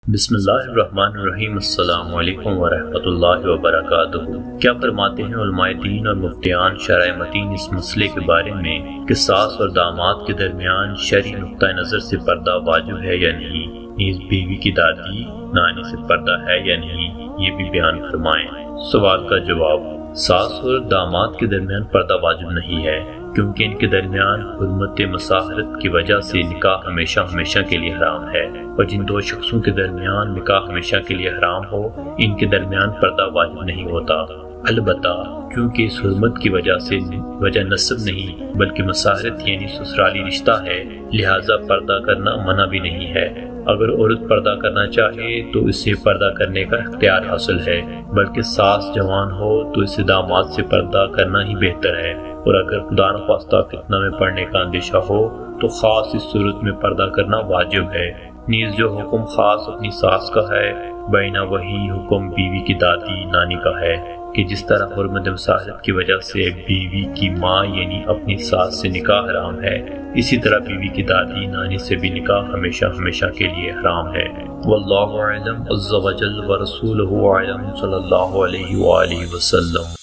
بسم اللہ الرحمن الرحیم۔ السلام علیکم ورحمۃ اللہ وبرکاتہ۔ کیا فرماتے ہیں علماء دین اور مفتیان شرع متین اس مسئلے کے بارے میں کہ ساس اور داماد کے درمیان شرعی نقطہ نظر سے پردہ واجب ہے یا نہیں، نیز بیوی کی دادی نانی سے پردہ ہے یا نہیں، یہ بھی بیان فرمائیں۔ سوال کا جواب: ساس اور داماد کے درمیان پردہ واجب نہیں ہے، کیونکہ ان کے درمیان حرمت مساہرت کی وجہ سے نکاح ہمیشہ کے لیے حرام ہے، اور جن دو شخصوں کے درمیان نکاح ہمیشہ کے لیے حرام ہو ان کے درمیان پردہ واجب نہیں ہوتا۔ البتہ کیونکہ اس حرمت کی وجہ نسب نہیں بلکہ مساہرت یعنی سسرالی رشتہ ہے، لہٰذا پردہ کرنا منع بھی نہیں ہے۔ اگر عورت پردہ کرنا چاہے تو اسے پردہ کرنے کا اختیار حاصل ہے، بلکہ ساس جوان ہو تو اسے داماد سے پردہ کرنا ہی بہتر ہے، اور اگر خدا نخواستہ فتنہ میں پڑنے کا اندیشہ ہو تو خاص اس صورت میں پردہ کرنا واجب ہے۔ نیز جو حکم خاص اپنی ساس کا ہے بینا وہی حکم بیوی کی دادی نانی کا ہے، کہ جس طرح حرمت مساہرت کی وجہ سے بیوی کی ماں یعنی اپنی ساس سے نکاح حرام ہے، اسی طرح بیوی کی دادی نانی سے بھی نکاح ہمیشہ کے لیے حرام ہے۔ واللہ اعلم عز وجل ورسولہ اعلم صلی اللہ علیہ وآلہ وسلم۔